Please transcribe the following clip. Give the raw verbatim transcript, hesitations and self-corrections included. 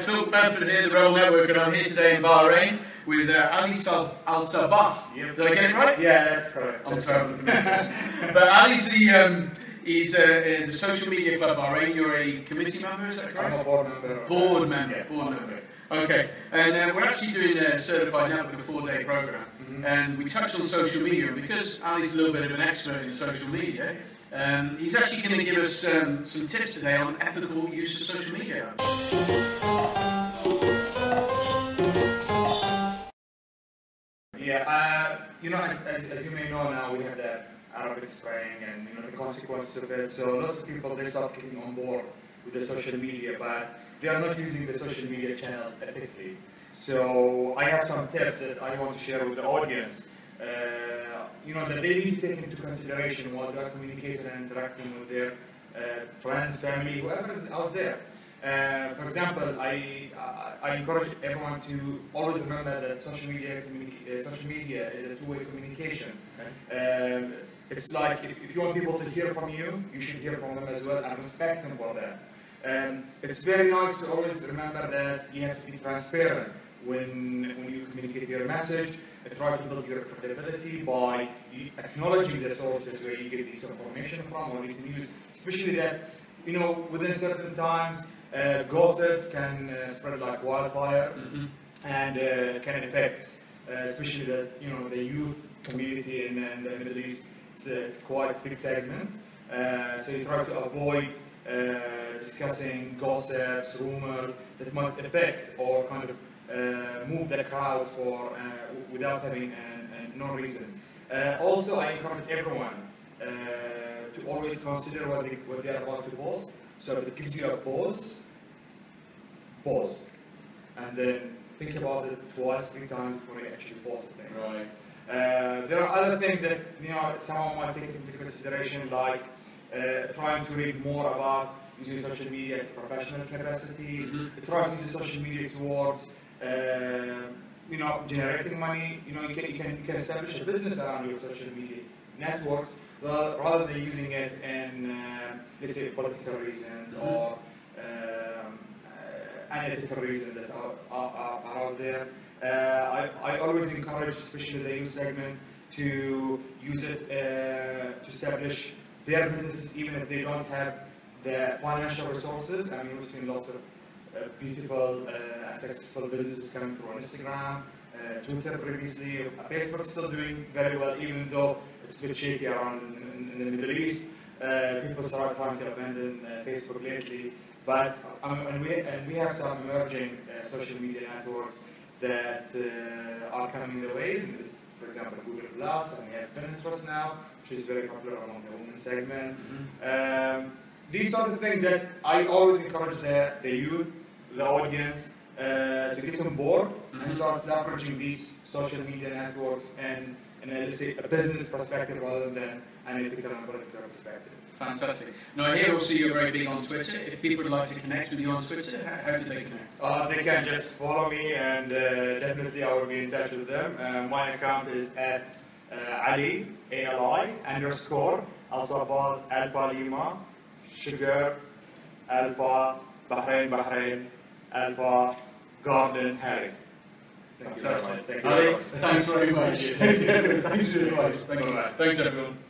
Phil Bedford here, the Roll Network, and I'm here today in Bahrain with uh, Ali Al-Sabah. Yep. Did I get it right? Yeah, that's correct. I'm that's terrible. But Ali's the, um, he's uh, in the Social Media Club Bahrain. You're a committee member, is that correct? I'm a board member. Board member, Yeah. board member. Okay, and uh, we're actually doing a Certified Network, a four-day program, Mm-hmm. and we touched on social media, and because Ali's a little bit of an expert in social media, um, he's actually going to give us um, some tips today on ethical use of social media. Yeah, uh, you know, as, as, as you may know now, we have the Arabic Spring and, you know, the consequences of it. So lots of people, they start getting on board with the social media, but they are not using the social media channels ethically. So I have some tips that I want to share with the audience. Uh, you know, that they need to take into consideration while they are communicating and interacting with their uh, friends, family, whoever is out there. Uh, for example, I, I, I encourage everyone to always remember that social media, uh, social media is a two-way communication. Okay. Um, it's like if, if you want people to hear from you, you should hear from them as well and respect them for that. Um, it's very nice to always remember that you have to be transparent when, when you communicate your message. Try to build your credibility by acknowledging the sources where you get this information from or this news, especially that, you know, within certain times, uh, gossips can uh, spread like wildfire, mm-hmm. and uh, can affect, uh, especially that, you know, the youth community in, in the Middle East. It's, uh, it's quite a big segment, uh, so you try to avoid uh, discussing gossips, rumors that might affect or kind of Uh, move the crowds for uh, without having uh, uh, no reasons. Uh, also, I encourage everyone uh, to always consider what they, what they are about to post. So if it gives you a pause, pause, and then think about it twice, three times before you actually post it. Right. Uh, there are other things that, you know, someone might take into consideration, like uh, trying to read more about using social media at professional capacity, mm-hmm. trying to use social media towards Uh, you know, generating money. You know, you can, you can you can establish a business around your social media networks, well, rather than using it in uh, let's say political reasons or um, uh, unethical reasons that are, are, are, are out there. Uh, I, I always encourage, especially the youth segment, to use it uh, to establish their businesses, even if they don't have the financial resources. I mean, we've seen lots of Uh, beautiful uh, and successful businesses coming through on Instagram, uh, Twitter previously. Facebook is still doing very well, even though it's a bit shaky around in, in, in the Middle East. Uh, people start trying to abandon uh, Facebook lately, but um, and we and we have some emerging uh, social media networks that uh, are coming the way. It's, for example, Google Plus, and we have Pinterest now, which is very popular among the women segment. Mm-hmm. um, these are the things that I always encourage the, the youth, the audience, uh, to get on board mm-hmm. and start leveraging these social media networks and, and uh, let's say, a business perspective rather than an ethical and political perspective. Fantastic. Now, I hear also you're very big on Twitter. If people would like to connect with you on Twitter, how, how do they connect? Uh, they can just follow me, and uh, definitely I will be in touch with them. Uh, my account is at uh, Ali, A L I, underscore, Al-Sabah, Alpha Lima, Sugar, Alpha, Bahrain, Bahrain, Alpha, Garden, Harry. Fantastic. Thank you. Ali, thanks very much. Thanks for your advice. Thank you. Thanks, everyone.